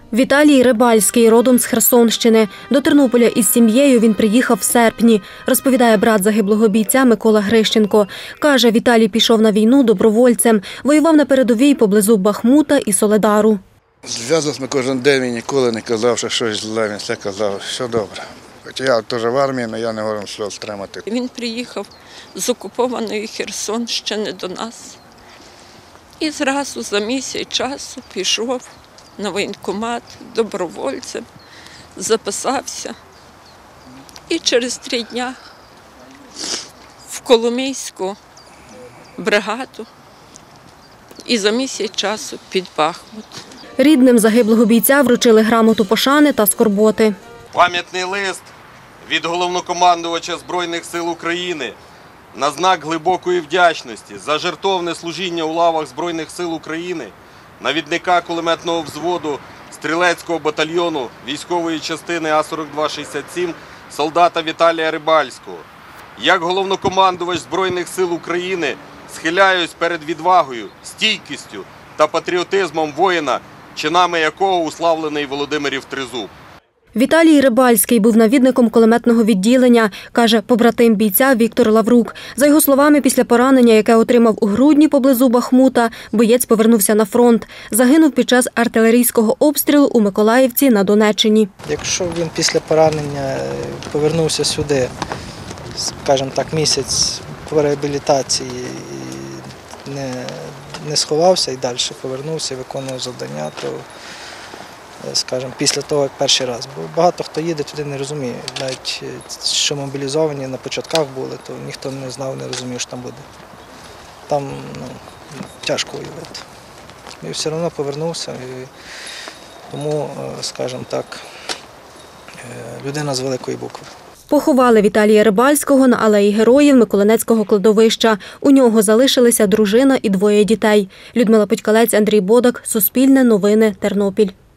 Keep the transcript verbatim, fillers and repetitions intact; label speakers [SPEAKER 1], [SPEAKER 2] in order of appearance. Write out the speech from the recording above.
[SPEAKER 1] Віталій Рибальський, родом з Херсонщини. До Тернополя із сім'єю він приїхав в серпні, розповідає брат загиблого бійця Микола Грищенко. Каже, Віталій пішов на війну добровольцем, воював на передовій поблизу Бахмута і Соледару.
[SPEAKER 2] Зв'язувався ми кожен день, він ніколи не казав, що щось зле, він все казав, що добре. Хоча я теж в армії, але я не можу сльоз стримати.
[SPEAKER 3] Він приїхав з окупованої Херсонщини до нас і зразу за місяць часу пішов на воєнкомат добровольцем, записався. І через три дні в Коломийську бригаду і за місяць часу під Бахмут.
[SPEAKER 1] Рідним загиблого бійця вручили грамоту пошани та скорботи.
[SPEAKER 4] Пам'ятний лист від головнокомандувача Збройних сил України на знак глибокої вдячності за жертовне служіння у лавах Збройних сил України навідника кулеметного взводу стрілецького батальйону військової частини А сорок два шістдесят сім солдата Віталія Рибальського. Як головнокомандувач Збройних сил України схиляюсь перед відвагою, стійкістю та патріотизмом воїна, чинами якого уславлений Володимирів Тризуб.
[SPEAKER 1] Віталій Рибальський був навідником кулеметного відділення, каже побратим бійця Віктор Лаврук. За його словами, після поранення, яке отримав у грудні поблизу Бахмута, боєць повернувся на фронт. Загинув під час артилерійського обстрілу у Миколаївці на Донеччині.
[SPEAKER 5] Якщо він після поранення повернувся сюди, скажімо так, місяць по реабілітації і не, не сховався і далі повернувся, виконував завдання, то скажімо, після того, як перший раз. Бо багато хто їде туди, не розуміє. Навіть що мобілізовані на початках були, то ніхто не знав, не розумів, що там буде. Там ну, тяжко воювати. І все одно повернувся. І тому, скажімо так, людина з великої букви.
[SPEAKER 1] Поховали Віталія Рибальського на алеї Героїв Миколинецького кладовища. У нього залишилися дружина і двоє дітей. Людмила Путькалець, Андрій Бодак, Суспільне новини, Тернопіль.